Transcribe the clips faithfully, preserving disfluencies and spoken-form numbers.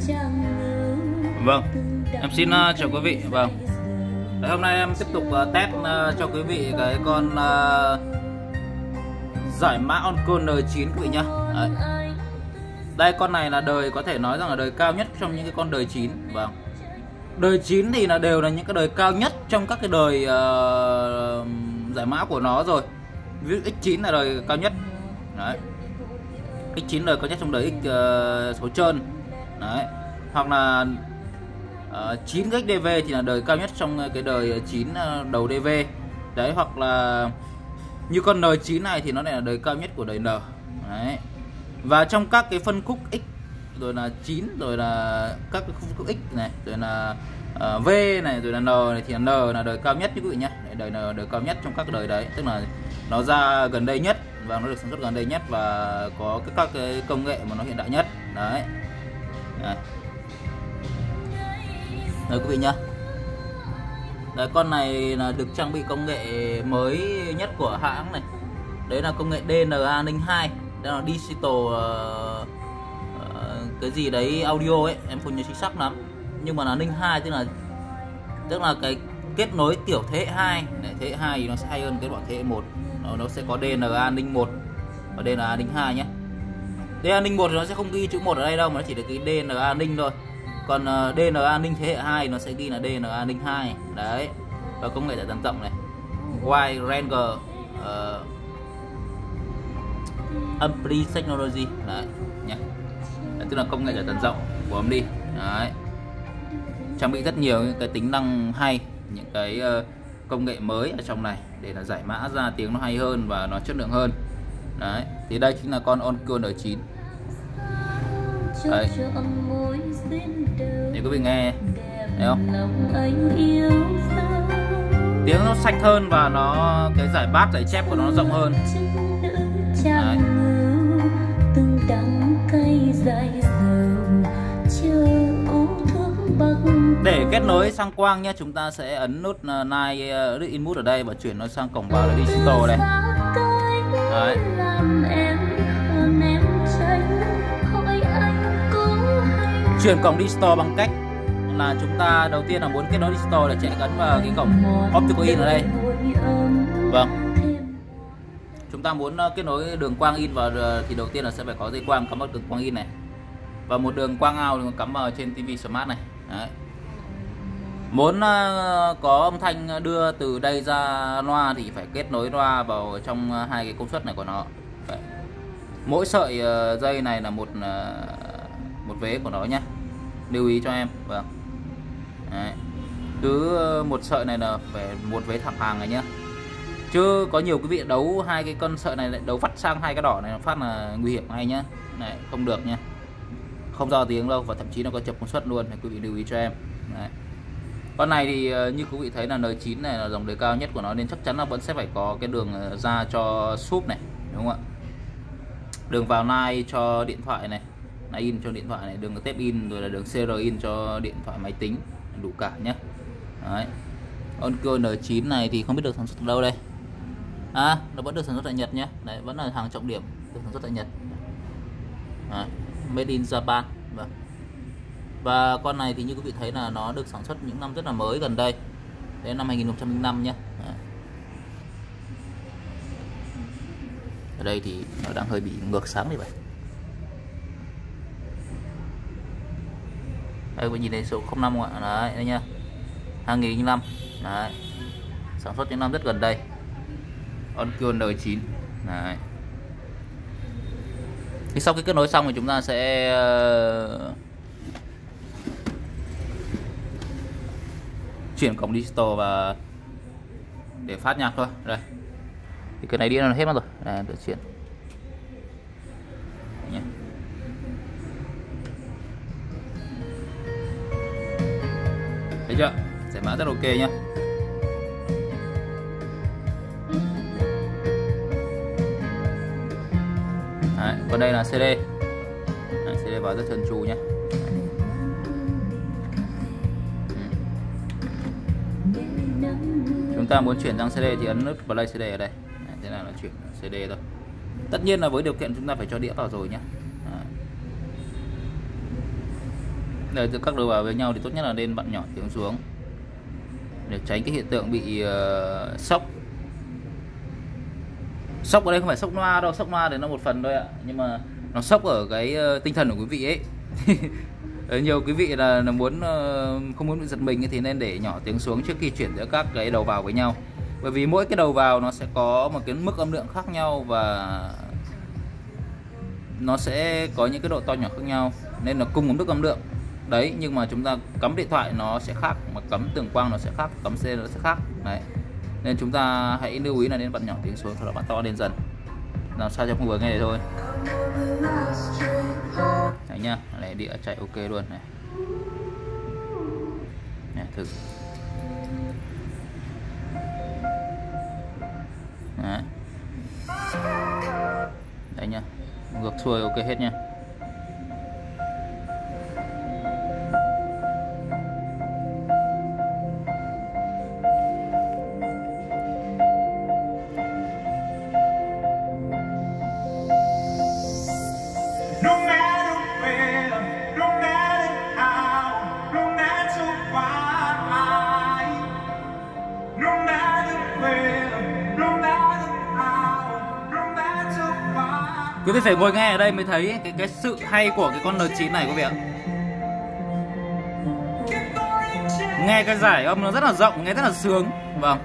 Vâng, em xin uh, chào quý vị. Vâng, Đấy, hôm nay em tiếp tục uh, test uh, cho quý vị cái con uh, giải mã Oncall N chín quý vị nhá. Đấy. Đây, con này là đời có thể nói rằng là đời cao nhất trong những cái con đời chín. Vâng, đời chín thì là đều là những cái đời cao nhất trong các cái đời uh, giải mã của nó rồi. Ví dụ X chín là đời cao nhất. Đấy, X chín đời cao nhất trong đời X uh, số trơn. Đấy, hoặc là uh, chín x đê vê thì là đời cao nhất trong cái đời chín uh, đầu đê vê. Đấy, hoặc là như con N chín này thì nó lại là đời cao nhất của đời N. Đấy. Và trong các cái phân khúc X rồi là chín, rồi là các cái phân khúc X này, rồi là uh, V này, rồi là N này thì là N là đời cao nhất quý vị nhé. Đời N đời cao nhất trong các đời đấy, tức là nó ra gần đây nhất và nó được sản xuất gần đây nhất và có cái, các cái công nghệ mà nó hiện đại nhất. Đấy. Đấy. Đấy quý vị nhá. Đấy, con này là được trang bị công nghệ mới nhất của hãng này. Đấy là công nghệ đê en a Ninh hai. Đây là digital uh, uh, cái gì đấy audio ấy, em không nhớ chính xác lắm. Nhưng mà là Ninh hai, tức là tức là cái kết nối tiểu thế hệ hai. Đấy, thế hệ hai thì nó sẽ hay hơn cái bọn thế hệ một. Nó, nó sẽ có đê en a Ninh một và đê en a Ninh hai nhé. đê en a Ninh một thì nó sẽ không ghi chữ một ở đây đâu, mà nó chỉ được cái đê en a Ninh thôi. Còn uh, đê en a Ninh thế hệ hai nó sẽ ghi là đê en a Ninh hai. Đấy. Và công nghệ giải tán rộng này. Wide Range uh, Ampli Technology. Đấy nhé. Đấy, tức là công nghệ giải tán rộng của âm đi. Đấy. Trang bị rất nhiều những cái tính năng hay, những cái uh, công nghệ mới ở trong này để là giải mã ra tiếng nó hay hơn và nó chất lượng hơn. Đấy, thì đây chính là con Oncall N chín. Đấy. Để quý vị nghe, thấy không? Tiếng nó xanh hơn và nó cái giải bass, giải chép của nó, nó rộng hơn. Đấy. Để kết nối sang quang nhé, chúng ta sẽ ấn nút Nine uh, Input ở đây và chuyển nó sang cổng vào là digital đây. Đấy. Chuyển cổng digital bằng cách là chúng ta đầu tiên là muốn kết nối digital là chạy gắn vào cái cổng optical in ở đây. Vâng. Chúng ta muốn kết nối đường quang in vào thì đầu tiên là sẽ phải có dây quang cắm vào đường quang in này và một đường quang out cắm vào trên tivi smart này. Đấy. Muốn có âm thanh đưa từ đây ra loa thì phải kết nối loa vào trong hai cái công suất này của nó. Đấy. Mỗi sợi dây này là một một vế của nó nhé, lưu ý cho em. Vâng. Đấy. Cứ một sợi này là phải một vế thẳng hàng này nhé, chứ có nhiều quý vị đấu hai cái con sợi này lại đấu phát sang hai cái đỏ này phát là nguy hiểm ngay nhá. Này, không được nhé, không ra tiếng đâu và thậm chí nó có chập công suất luôn, quý vị lưu ý cho em. Đấy. Con này thì như quý vị thấy là N chín này là dòng đời cao nhất của nó nên chắc chắn là vẫn sẽ phải có cái đường ra cho súp này, đúng không ạ? Đường vào nai cho điện thoại này, nai in cho điện thoại này, đường tép in, rồi là đường xê rờ in cho điện thoại máy tính, đủ cả nhé. Đấy. Oncall N chín này thì không biết được sản xuất ở đâu đây. À, nó vẫn được sản xuất tại Nhật nhé. Đấy, vẫn là hàng trọng điểm được sản xuất tại Nhật. Đấy. Made in Japan. Vâng. Và con này thì như quý vị thấy là nó được sản xuất những năm rất là mới gần đây. Đấy, năm hai nghìn không trăm lẻ năm nhé. Đấy. Ở đây thì nó đang hơi bị ngược sáng như vậy. Đây quý vị nhìn thấy số không năm không ạ? Đấy, đây nha. hai nghìn không trăm lẻ năm. Đấy. Sản xuất những năm rất gần đây. Oncall N chín. Đấy. Thì sau khi kết nối xong thì chúng ta sẽ uh, chuyển cổng digital và để phát nhạc thôi. Đây. Thì cái này đi nó hết mất rồi. Đây, được chuyển. Nhé. Thấy chưa? Giải mã rất ok nhá. Đấy, còn đây là xê đê. Đấy, xê đê vào rất trơn tru nhé. Chúng ta muốn chuyển sang xê đê thì ấn nút play xê đê ở đây. Đấy, thế nào là chuyển xê đê thôi. Tất nhiên là với điều kiện chúng ta phải cho đĩa vào rồi nhé. Để giữa các đầu vào với nhau thì tốt nhất là nên vặn nhỏ tiếng xuống để tránh cái hiện tượng bị uh, sốc. Sốc ở đây không phải sốc loa đâu, sốc loa thì nó một phần thôi ạ, nhưng mà nó sốc ở cái uh, tinh thần của quý vị ấy. Nhiều quý vị là, là muốn uh, không muốn bị giật mình thì nên để nhỏ tiếng xuống trước khi chuyển giữa các cái đầu vào với nhau, bởi vì mỗi cái đầu vào nó sẽ có một cái mức âm lượng khác nhau và nó sẽ có những cái độ to nhỏ khác nhau, nên là cùng một mức âm lượng đấy, nhưng mà chúng ta cắm điện thoại nó sẽ khác, mà cắm tường quang nó sẽ khác, cắm C nó sẽ khác đấy, nên chúng ta hãy lưu ý là nên vặn nhỏ tiếng xuống, sau đó vặn to lên dần làm sao cho không vừa nghe này thôi. Đấy nhá, này đĩa chạy ok luôn này. Này thử. Đấy. Đấy nhá, ngược xuôi ok hết nha. Quý vị phải ngồi nghe ở đây mới thấy cái cái sự hay của cái con N chín này quý vị ạ. Nghe cái giải âm nó rất là rộng, nghe rất là sướng. Vâng.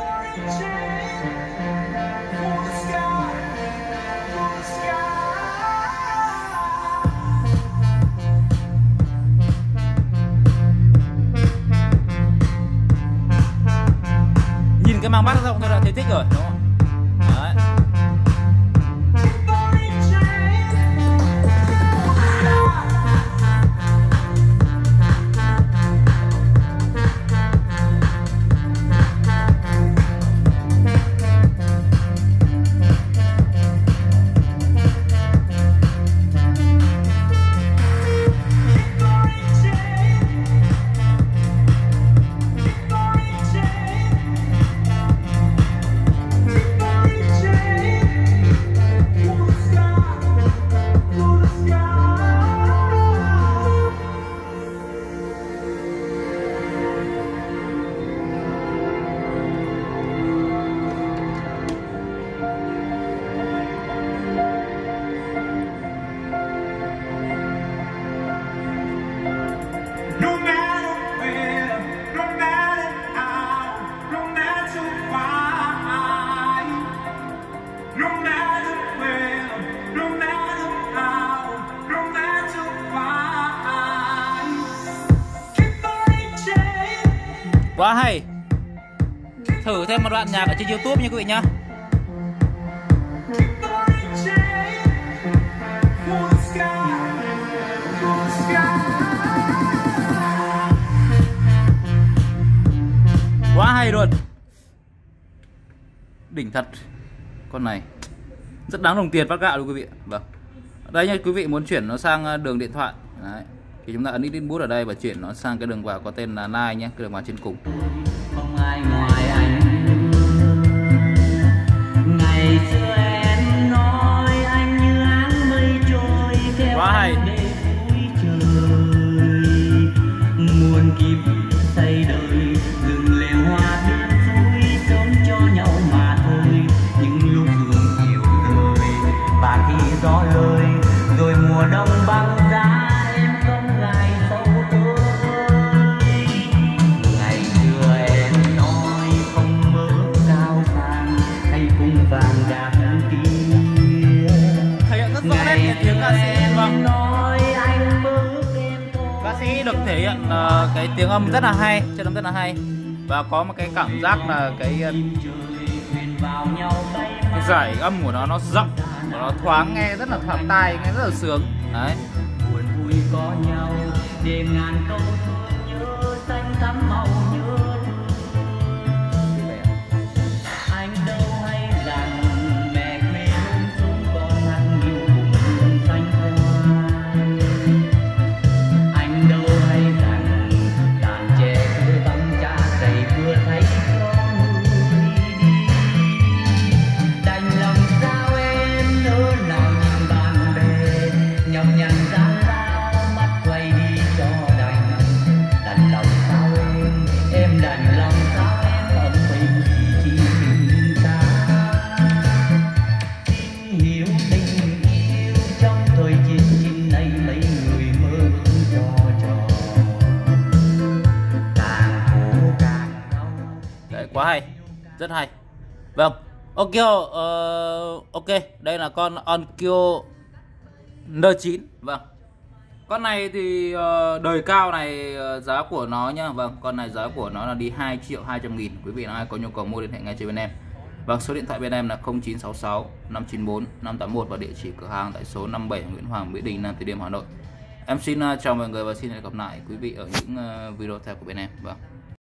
Nhìn cái màng bát rộng tôi đã thấy thích rồi, đúng không? Đấy. Quá hay. Thử thêm một đoạn nhạc ở trên YouTube nha quý vị nhá. Quá hay luôn. Đỉnh thật. Con này rất đáng đồng tiền phát gạo luôn quý vị. Vâng. Đây nha, quý vị muốn chuyển nó sang đường điện thoại. Đấy. Thì chúng ta ấn input ở đây và chuyển nó sang cái đường vào có tên là Nine nhé, cái đường vào trên cùng. Không ai ngoài anh. Ngày xưa em nói anh như áng mây trôi theo quá hay. Muôn kiếp xây đời rừng lều hoa biên suối sống cho nhau mà thôi. Những lúc hương chiều rơi và khi gió lơi rồi mùa đông băng giá. Được thể hiện uh, cái tiếng âm rất là hay, chất âm rất là hay và có một cái cảm giác là cái, cái giải âm của nó nó rộng, nó thoáng, nghe rất là thoáng tai, nghe rất là sướng đấy. Buồn vui có nhau để ngàn câu thương nhớ xanh thắm màu nhớ anh đâu hay rằng mẹ quê hương chúng con ăn nhiều cùng xanh hoa. Anh đâu hay rằng đàn trẻ cứ băng cha đầy vừa thấy có người đi. Đành lòng sao em nỡ nào nhìn bạn bè nhọc nhằn gian lao mắt quay đi cho rất hay. Vâng, Onkyo, uh, ok, đây là con Onkyo N chín. Vâng, con này thì uh, đời cao này uh, giá của nó nhá. Vâng, con này giá của nó là đi hai triệu hai trăm nghìn. Quý vị nào ai có nhu cầu mua liên hệ ngay cho bên em. Vâng, số điện thoại bên em là không chín sáu sáu năm chín bốn năm tám một và địa chỉ cửa hàng tại số năm mươi bảy Nguyễn Hoàng, Mỹ Đình, Nam Từ Liêm, Hà Nội. Em xin uh, chào mọi người và xin hẹn gặp lại quý vị ở những uh, video tiếp theo của bên em. Vâng.